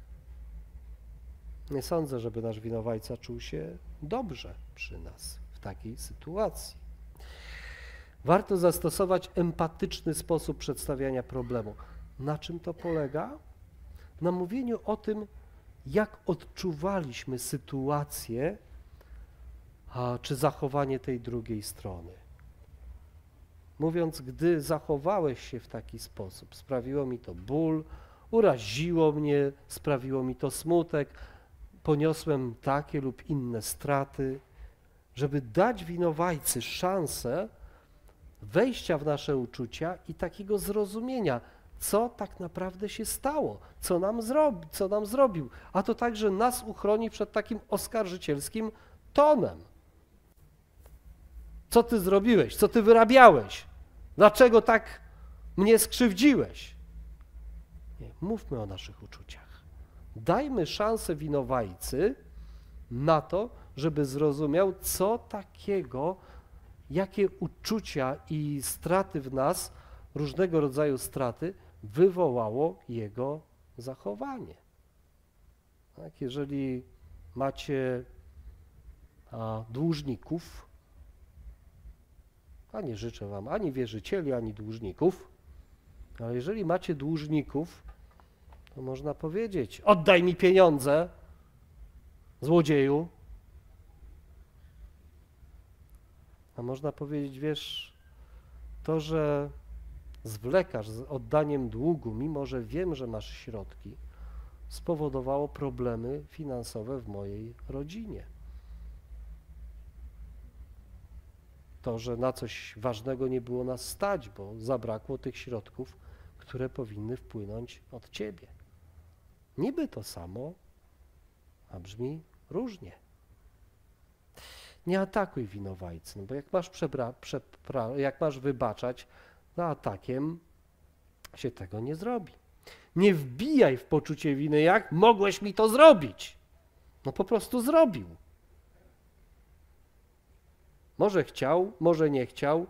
nie sądzę, żeby nasz winowajca czuł się dobrze przy nas w takiej sytuacji. Warto zastosować empatyczny sposób przedstawiania problemu. Na czym to polega? Na mówieniu o tym, jak odczuwaliśmy sytuację czy zachowanie tej drugiej strony. Mówiąc: gdy zachowałeś się w taki sposób, sprawiło mi to ból, uraziło mnie, sprawiło mi to smutek, poniosłem takie lub inne straty, żeby dać winowajcy szansę wejścia w nasze uczucia i takiego zrozumienia, co tak naprawdę się stało, co nam zrobił, a to także nas uchroni przed takim oskarżycielskim tonem. Co ty zrobiłeś? Co ty wyrabiałeś? Dlaczego tak mnie skrzywdziłeś? Nie, mówmy o naszych uczuciach. Dajmy szansę winowajcy na to, żeby zrozumiał, co takiego, jakie uczucia i straty w nas, różnego rodzaju straty, wywołało jego zachowanie. Tak, jeżeli macie dłużników, a nie życzę wam ani wierzycieli, ani dłużników, ale jeżeli macie dłużników, to można powiedzieć: oddaj mi pieniądze, złodzieju. A można powiedzieć: wiesz, to, że zwlekasz z oddaniem długu, mimo że wiem, że masz środki, spowodowało problemy finansowe w mojej rodzinie. To, że na coś ważnego nie było nas stać, bo zabrakło tych środków, które powinny wpłynąć od ciebie. Niby to samo, a brzmi różnie. Nie atakuj winowajcy, no bo jak masz wybaczać, to atakiem się tego nie zrobi. Nie wbijaj w poczucie winy, jak mogłeś mi to zrobić. No po prostu zrobił. Może chciał, może nie chciał,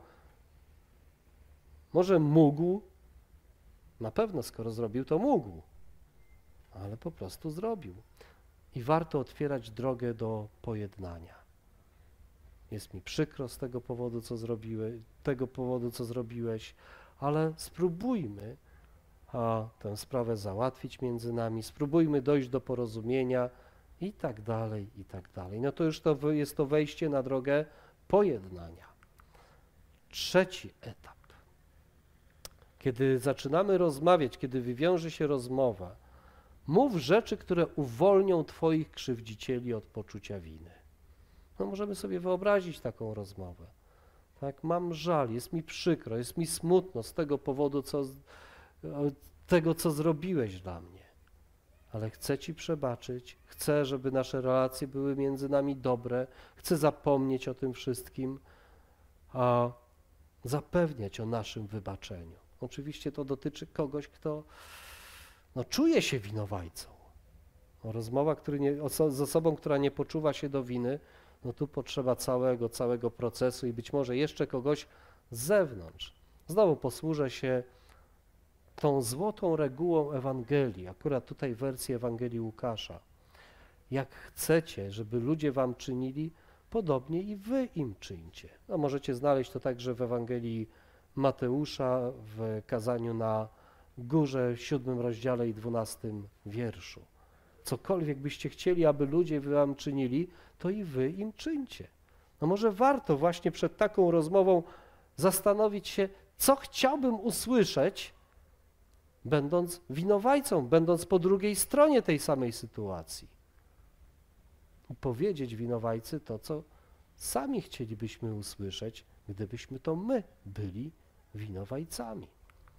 może mógł. Na pewno, skoro zrobił, to mógł. Ale po prostu zrobił. I warto otwierać drogę do pojednania. Jest mi przykro z tego powodu, co zrobiłeś, ale spróbujmy tę sprawę załatwić między nami, spróbujmy dojść do porozumienia i tak dalej, i tak dalej. No to już jest to wejście na drogę pojednania. Trzeci etap. Kiedy zaczynamy rozmawiać, kiedy wywiąże się rozmowa, mów rzeczy, które uwolnią twoich krzywdzicieli od poczucia winy. No możemy sobie wyobrazić taką rozmowę. Tak, mam żal, jest mi przykro, jest mi smutno z tego powodu, co zrobiłeś dla mnie. Ale chcę ci przebaczyć, chcę, żeby nasze relacje były między nami dobre, chcę zapomnieć o tym wszystkim, a zapewniać o naszym wybaczeniu. Oczywiście to dotyczy kogoś, kto czuje się winowajcą. Rozmowa z osobą, która nie poczuwa się do winy, no tu potrzeba całego procesu i być może jeszcze kogoś z zewnątrz. Znowu posłużę się tą złotą regułą Ewangelii, akurat tutaj w wersji Ewangelii Łukasza. Jak chcecie, żeby ludzie wam czynili, podobnie i wy im czyńcie. No, możecie znaleźć to także w Ewangelii Mateusza, w kazaniu na górze, w 7 rozdziale i 12 wierszu. Cokolwiek byście chcieli, aby ludzie wam czynili, to i wy im czyńcie. No może warto właśnie przed taką rozmową zastanowić się, co chciałbym usłyszeć, będąc winowajcą, będąc po drugiej stronie tej samej sytuacji. I powiedzieć winowajcy to, co sami chcielibyśmy usłyszeć, gdybyśmy to my byli winowajcami.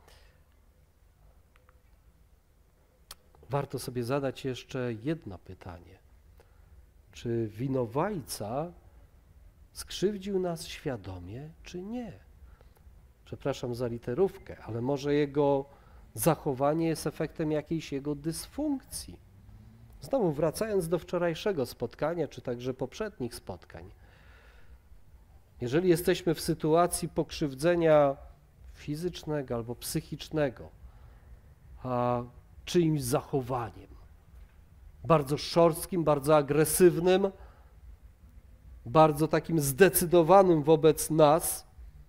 Warto sobie zadać jeszcze jedno pytanie. Czy winowajca skrzywdził nas świadomie, czy nie? Przepraszam za literówkę, ale może jego zachowanie jest efektem jakiejś jego dysfunkcji. Znowu wracając do wczorajszego spotkania, czy także poprzednich spotkań. Jeżeli jesteśmy w sytuacji pokrzywdzenia fizycznego albo psychicznego, a czyimś zachowaniem, bardzo szorstkim, bardzo agresywnym, bardzo takim zdecydowanym wobec nas,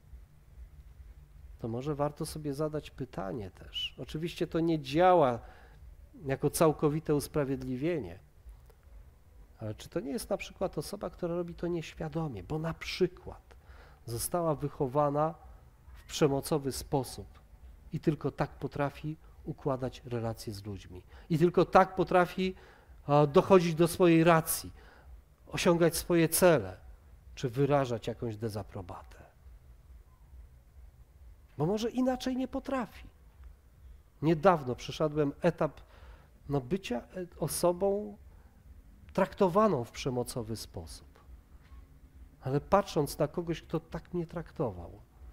to może warto sobie zadać pytanie też. Oczywiście to nie działa jako całkowite usprawiedliwienie, ale czy to nie jest na przykład osoba, która robi to nieświadomie, bo na przykład została wychowana w przemocowy sposób i tylko tak potrafi układać relacje z ludźmi i tylko tak potrafi dochodzić do swojej racji, osiągać swoje cele, czy wyrażać jakąś dezaprobatę. Bo może inaczej nie potrafi. Niedawno przeszedłem etap bycia osobą traktowaną w przemocowy sposób. Ale patrząc na kogoś, kto tak mnie traktował,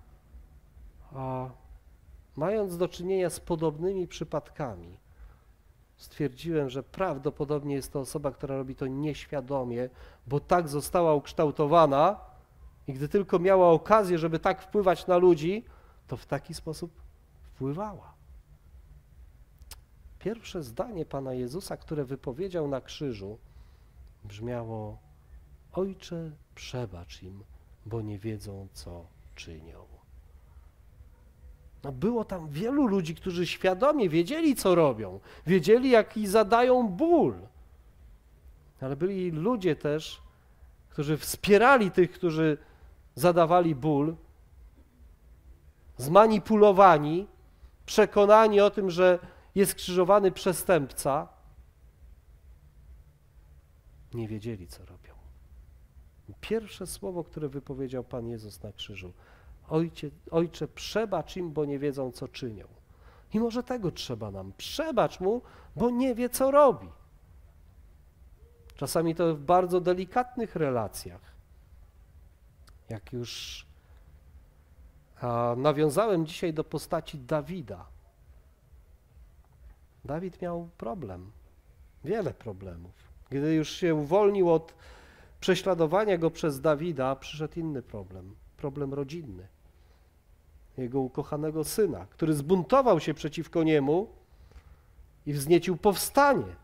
a mając do czynienia z podobnymi przypadkami, stwierdziłem, że prawdopodobnie jest to osoba, która robi to nieświadomie, bo tak została ukształtowana i gdy tylko miała okazję, żeby tak wpływać na ludzi, to w taki sposób wpływała. Pierwsze zdanie Pana Jezusa, które wypowiedział na krzyżu, brzmiało: Ojcze, przebacz im, bo nie wiedzą, co czynią. Było tam wielu ludzi, którzy świadomie wiedzieli, co robią, wiedzieli, jaki zadają ból. Ale byli ludzie też, którzy wspierali tych, którzy zadawali ból, zmanipulowani, przekonani o tym, że jest krzyżowany przestępca, nie wiedzieli, co robią. Pierwsze słowo, które wypowiedział Pan Jezus na krzyżu: Ojcze, przebacz im, bo nie wiedzą, co czynią. I może tego trzeba nam. Przebacz mu, bo nie wie, co robi. Czasami to w bardzo delikatnych relacjach. Jak już nawiązałem dzisiaj do postaci Dawida. Dawid miał problem, wiele problemów. Gdy już się uwolnił od prześladowania go przez Dawida, przyszedł inny problem rodzinny. Jego ukochanego syna, który zbuntował się przeciwko niemu i wzniecił powstanie.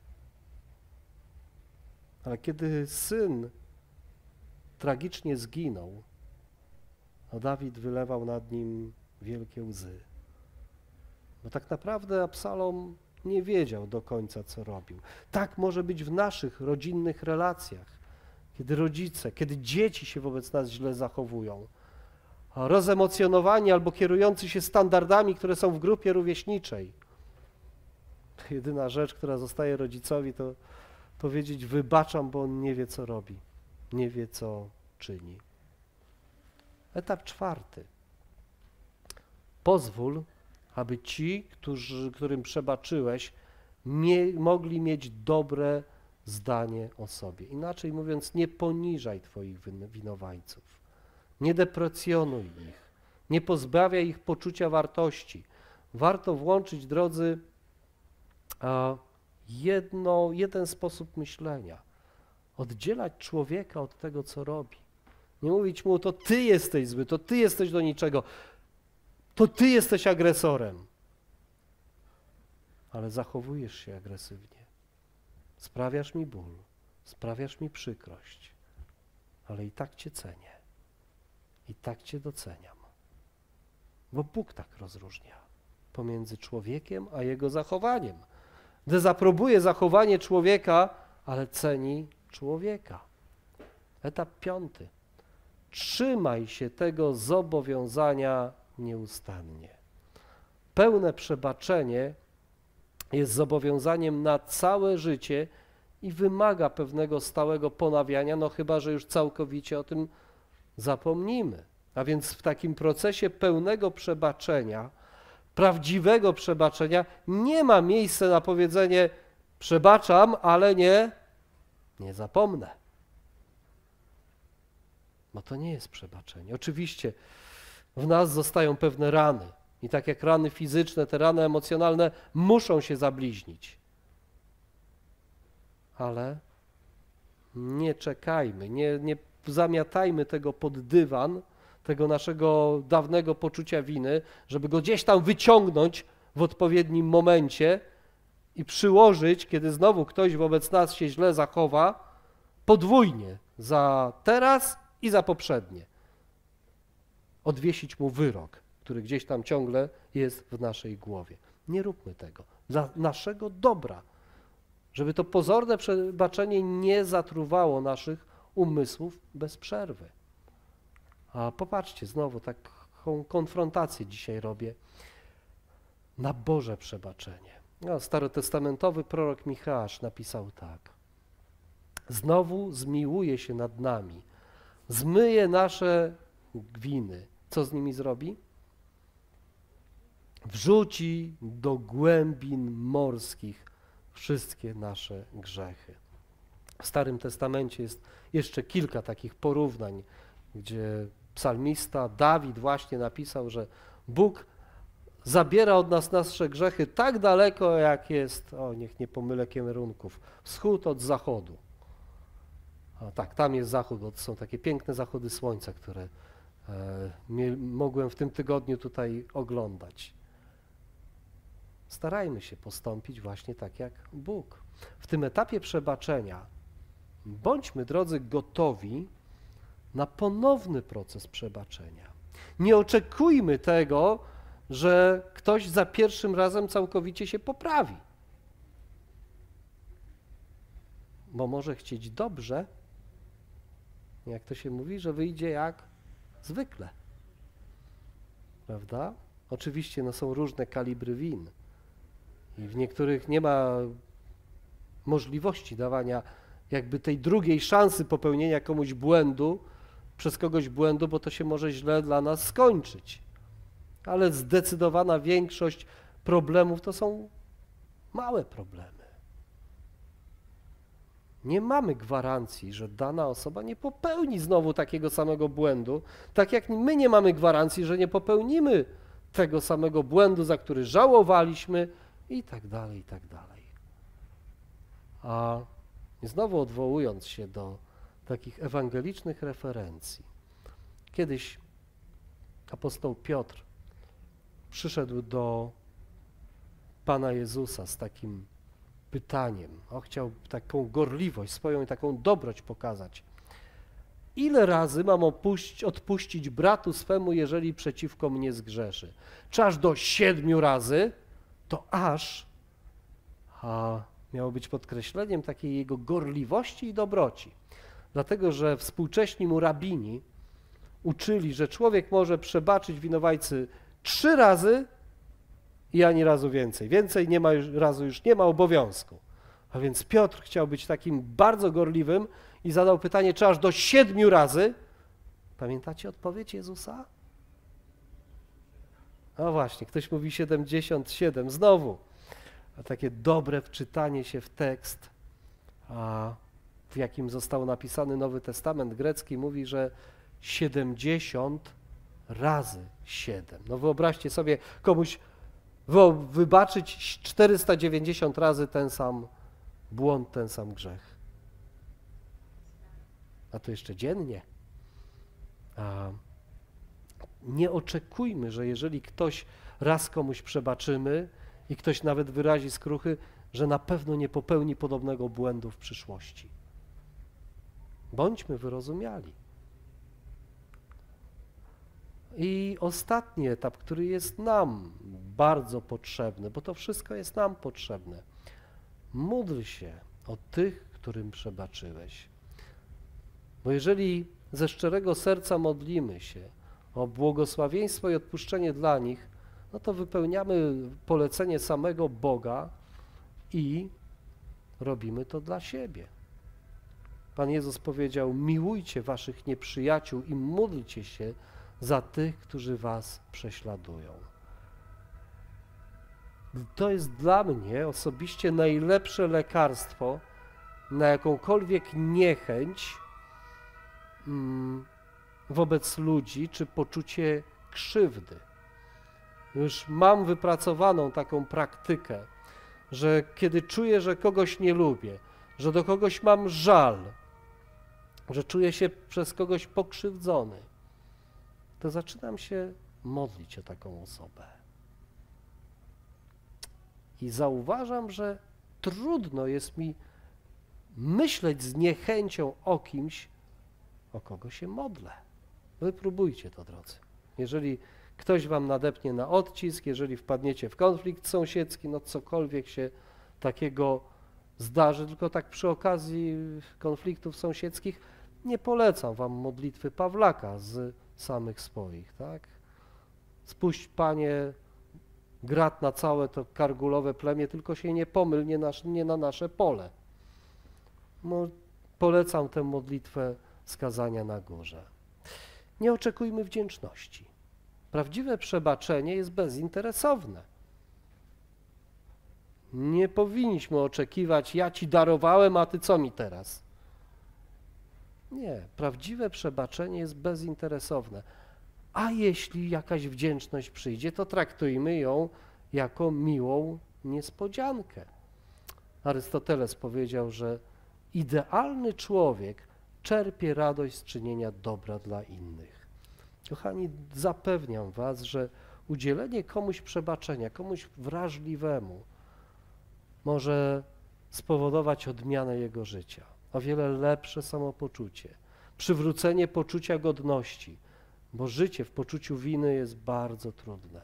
Ale kiedy syn tragicznie zginął, Dawid wylewał nad nim wielkie łzy. Bo tak naprawdę Absalom nie wiedział do końca, co robił. Tak może być w naszych rodzinnych relacjach, kiedy rodzice, kiedy dzieci się wobec nas źle zachowują, rozemocjonowani albo kierujący się standardami, które są w grupie rówieśniczej. Jedyna rzecz, która zostaje rodzicowi, to powiedzieć: wybaczam, bo on nie wie, co robi, nie wie, co czyni. Etap czwarty. Pozwól, aby ci, którym przebaczyłeś, mogli mieć dobre zdanie o sobie. Inaczej mówiąc, nie poniżaj twoich winowajców, nie deprecjonuj ich, nie pozbawiaj ich poczucia wartości. Warto włączyć, drodzy, jeden sposób myślenia. Oddzielać człowieka od tego, co robi. Nie mówić mu: to ty jesteś zły, to ty jesteś do niczego, to ty jesteś agresorem. Ale zachowujesz się agresywnie. Sprawiasz mi ból, sprawiasz mi przykrość, ale i tak cię cenię, i tak cię doceniam. Bo Bóg tak rozróżnia pomiędzy człowiekiem a jego zachowaniem. Dezaprobuje zachowanie człowieka, ale ceni człowieka. Etap piąty. Trzymaj się tego zobowiązania nieustannie. Pełne przebaczenie jest zobowiązaniem na całe życie i wymaga pewnego stałego ponawiania, no chyba że już całkowicie o tym zapomnimy. A więc w takim procesie pełnego przebaczenia, prawdziwego przebaczenia, nie ma miejsca na powiedzenie: przebaczam, ale nie zapomnę. Bo to nie jest przebaczenie. Oczywiście w nas zostają pewne rany i tak jak rany fizyczne, te rany emocjonalne muszą się zabliźnić. Ale nie czekajmy, nie zamiatajmy tego pod dywan, tego naszego dawnego poczucia winy, żeby go gdzieś tam wyciągnąć w odpowiednim momencie i przyłożyć, kiedy znowu ktoś wobec nas się źle zachowa, podwójnie za teraz i za poprzednie. Odwiesić mu wyrok, który gdzieś tam ciągle jest w naszej głowie. Nie róbmy tego. Dla naszego dobra, żeby to pozorne przebaczenie nie zatruwało naszych umysłów bez przerwy. A popatrzcie, znowu taką konfrontację dzisiaj robię na Boże przebaczenie. Starotestamentowy prorok Micheasz napisał tak: znowu zmiłuje się nad nami, zmyje nasze winy. Co z nimi zrobi? wrzuci do głębin morskich wszystkie nasze grzechy. W Starym Testamencie jest jeszcze kilka takich porównań, gdzie psalmista Dawid właśnie napisał, że Bóg zabiera od nas nasze grzechy tak daleko, jak jest, niech nie pomylę kierunków, wschód od zachodu. A tak, tam jest zachód, bo to są takie piękne zachody słońca, które mogłem w tym tygodniu tutaj oglądać. Starajmy się postąpić właśnie tak jak Bóg. W tym etapie przebaczenia bądźmy, drodzy, gotowi na ponowny proces przebaczenia. Nie oczekujmy tego, że ktoś za pierwszym razem całkowicie się poprawi. Bo może chcieć dobrze, jak to się mówi, że wyjdzie jak zwykle. Prawda? Oczywiście są różne kalibry win i w niektórych nie ma możliwości dawania jakby tej drugiej szansy popełnienia komuś błędu, przez kogoś błędu, bo to się może źle dla nas skończyć. Ale zdecydowana większość problemów to są małe problemy. Nie mamy gwarancji, że dana osoba nie popełni znowu takiego samego błędu, tak jak my nie mamy gwarancji, że nie popełnimy tego samego błędu, za który żałowaliśmy i tak dalej, i tak dalej. A znowu odwołując się do takich ewangelicznych referencji, kiedyś apostoł Piotr przyszedł do Pana Jezusa z takim pytaniem. Chciał taką gorliwość, swoją taką dobroć pokazać. Ile razy mam odpuścić bratu swemu, jeżeli przeciwko mnie zgrzeszy? Czy aż do 7 razy? To aż, miało być podkreśleniem takiej jego gorliwości i dobroci. Dlatego, że współcześni mu rabini uczyli, że człowiek może przebaczyć winowajcy 3 razy i ani razu więcej. Więcej nie ma razu już nie ma obowiązku. A więc Piotr chciał być takim bardzo gorliwym i zadał pytanie, czy aż do 7 razy? Pamiętacie odpowiedź Jezusa? No właśnie, ktoś mówi 77. Znowu. A takie dobre wczytanie się w tekst, w jakim został napisany Nowy Testament grecki, mówi, że 70 razy 7. No wyobraźcie sobie komuś wybaczyć 490 razy ten sam błąd, ten sam grzech. A to jeszcze dziennie. Nie oczekujmy, że jeżeli ktoś raz komuś przebaczymy i ktoś nawet wyrazi skruchy, że na pewno nie popełni podobnego błędu w przyszłości. Bądźmy wyrozumiali. I ostatni etap, który jest nam bardzo potrzebny, bo to wszystko jest nam potrzebne. Módl się o tych, którym przebaczyłeś. Bo jeżeli ze szczerego serca modlimy się o błogosławieństwo i odpuszczenie dla nich, no to wypełniamy polecenie samego Boga i robimy to dla siebie. Pan Jezus powiedział, miłujcie waszych nieprzyjaciół i módlcie się za tych, którzy was prześladują. To jest dla mnie osobiście najlepsze lekarstwo na jakąkolwiek niechęć wobec ludzi, czy poczucie krzywdy. Już mam wypracowaną taką praktykę, że kiedy czuję, że kogoś nie lubię, że do kogoś mam żal, że czuję się przez kogoś pokrzywdzony, to zaczynam się modlić o taką osobę. I zauważam, że trudno jest mi myśleć z niechęcią o kimś, o kogo się modlę. Wypróbujcie to, drodzy. Jeżeli ktoś wam nadepnie na odcisk, jeżeli wpadniecie w konflikt sąsiedzki, no cokolwiek się takiego zdarzy, tylko tak przy okazji konfliktów sąsiedzkich nie polecam wam modlitwy Pawlaka z samych swoich, tak? Spuść, Panie, grat na całe to kargulowe plemię, tylko się nie pomyl, nie na nasze pole. No, polecam tę modlitwę z kazania na górze. Nie oczekujmy wdzięczności. Prawdziwe przebaczenie jest bezinteresowne. Nie powinniśmy oczekiwać, ja ci darowałem, a ty co mi teraz? Nie, prawdziwe przebaczenie jest bezinteresowne. A jeśli jakaś wdzięczność przyjdzie, to traktujmy ją jako miłą niespodziankę. Arystoteles powiedział, że idealny człowiek czerpie radość z czynienia dobra dla innych. Kochani, zapewniam was, że udzielenie komuś przebaczenia, komuś wrażliwemu może spowodować odmianę jego życia, o wiele lepsze samopoczucie, przywrócenie poczucia godności, bo życie w poczuciu winy jest bardzo trudne.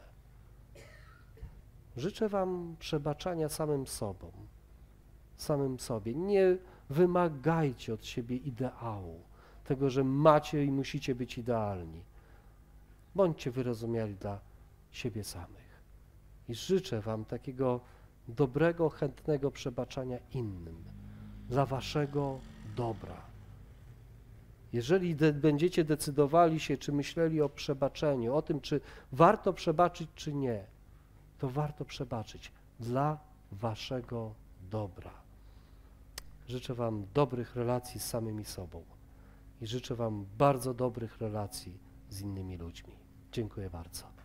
Życzę wam przebaczania samym sobą, samym sobie. Nie wymagajcie od siebie ideału, tego, że macie i musicie być idealni. Bądźcie wyrozumiali dla siebie samych. I życzę wam takiego dobrego, chętnego przebaczania innym, dla waszego dobra. Jeżeli będziecie decydowali się, czy myśleli o przebaczeniu, o tym, czy warto przebaczyć, czy nie, to warto przebaczyć dla waszego dobra. Życzę wam dobrych relacji z samymi sobą i życzę wam bardzo dobrych relacji z innymi ludźmi. Dziękuję bardzo.